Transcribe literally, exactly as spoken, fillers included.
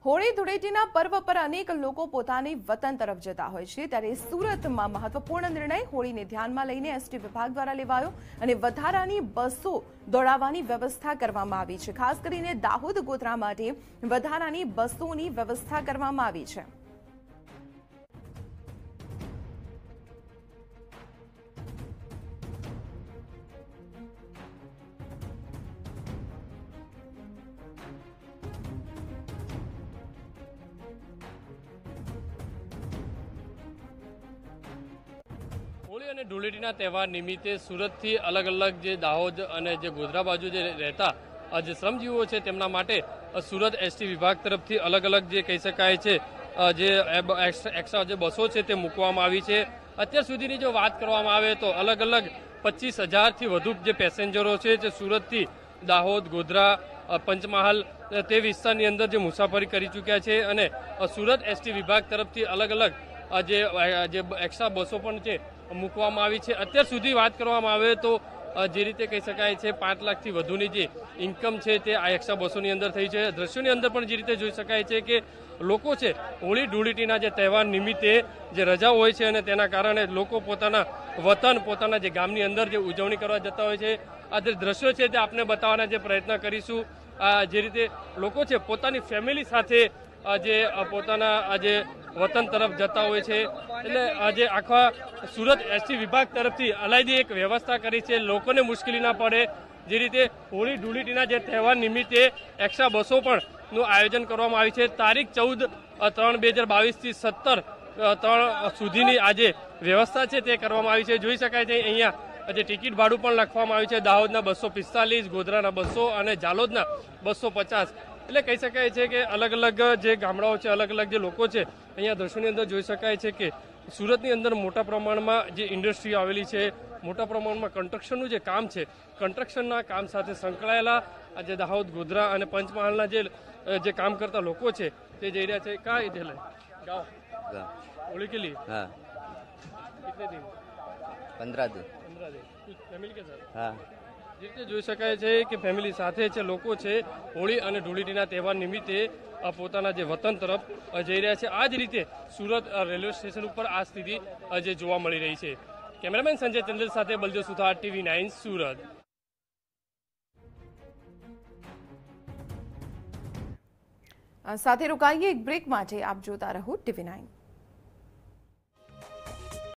હોળી ધૂળેટીના પર્વ પર અનેક લોકો પોતાની વતન તરફ જતા હોય છે, ત્યારે સુરતમાં મહત્વપૂર્ણ નિર્ણય હોળીને ધ્યાનમાં લઈને એસટી વિભાગ દ્વારા લેવાયો અને વધારાની બસો દોડાવવાની વ્યવસ્થા કરવામાં આવી છે। ખાસ કરીને દાહોદ ગોધરા માટે વધારાની બસોની વ્યવસ્થા કરવામાં આવી છે। હોળી અને ધૂળેટીના તહેવાર નિમિત્તે સુરતથી અલગ અલગ જે દાહોદ અને જે ગોધરા બાજુ જે રહેતા જે શ્રમજીવીઓ છે તેમના માટે સુરત એસટી વિભાગ તરફથી અલગ અલગ જે કહી શકાય છે જે એક્સ્ટ્રા જે બસો છે તે મૂકવામાં આવી છે। અત્યાર સુધીની જો વાત કરવામાં આવે તો અલગ અલગ પચીસ હજારથી વધુ જે પેસેન્જરો છે જે સુરતથી દાહોદ ગોધરા પંચમહાલ તે વિસ્તારની અંદર જે મુસાફરી કરી ચૂક્યા છે અને સુરત એસટી વિભાગ તરફથી અલગ અલગ જે જે એક્સ્ટ્રા બસો પણ છે મૂકવામાં આવી છે। અત્યાર સુધી વાત કરવામાં આવે તો જે રીતે કહી શકાય છે પાંચ લાખથી વધુની જે ઇન્કમ છે તે આ એક્સ્ટ્રા બસોની અંદર થઈ છે। દ્રશ્યોની અંદર પણ જે રીતે જોઈ શકાય છે કે લોકો છે હોળી ધૂળેટીના જે તહેવાર નિમિત્તે જે રજાઓ હોય છે અને તેના કારણે લોકો પોતાના વતન પોતાના જે ગામની અંદર જે ઉજવણી કરવા જતા હોય છે। આ જે દ્રશ્યો છે તે આપને બતાવવાના જે પ્રયત્ન કરીશું। આ જે રીતે લોકો છે પોતાની ફેમિલી સાથે જે પોતાના આજે વતન તરફ જતા હોય છે, એટલે આજે આખા સુરત એસટી વિભાગ તરફથી અલાયદી એક વ્યવસ્થા કરી છે, લોકોને મુશ્કેલી ના પડે। જે રીતે હોળી ધૂળેટીના જે તહેવાર નિમિત્તે એક્સ્ટ્રા બસો પણ નું આયોજન કરવામાં આવ્યું છે। તારીખ ચૌદ ત્રણ બે હજાર બાવીસ થી સત્તર ત્રણ સુધીની આજે વ્યવસ્થા છે તે કરવામાં આવી છે। જોઈ શકાય છે અહીંયા જે ટિકિટ ભાડું પણ લખવામાં આવ્યું છે, દાહોદના બસો પિસ્તાલીસ ગોધરાના બસો અને જાલોદના બસો પચાસ। એટલે કહી શકાય છે કે અલગ અલગ જે ગામડાઓ છે અલગ અલગ જે લોકો છે અહીંયા દ્રશ્યોની અંદર જોઈ શકાય છે કે સુરતની અંદર મોટા પ્રમાણમાં જે ઇન્ડસ્ટ્રી આવેલી છે, મોટા પ્રમાણમાં કન્સ્ટ્રક્શનનું જે કામ છે, કન્સ્ટ્રક્શનના કામ સાથે સંકળાયેલા આજે દાહોદ ગોધરા અને પંચમહાલના જે જે કામ કરતા લોકો છે તે જઈ રહ્યા છે। કા ઇધર ગાँव होली के लिए हाँ कितने दिन पंद्रह दिन पंद्रह दिन कुछ फैमिली के साथ हाँ જે રીતે જોઈ શકાય છે કે ફેમિલી સાથે છે લોકો છે હોળી અને ધૂળેટીના તહેવાર નિમિત્તે પોતાના જે વતન તરફ જઈ રહ્યા છે। આ જ રીતે સુરત રેલવે સ્ટેશન ઉપર આ સ્થિતિ જે જોવા મળી રહી છે। કેમેરામેન સંજય ચંદ્ર સાથે બલજો સુથાર, ટીવી નાઇન સુરત। સાથે રોકાઈએ એક બ્રેક માટે, આપ જોતા રહો ટીવી નાઇન।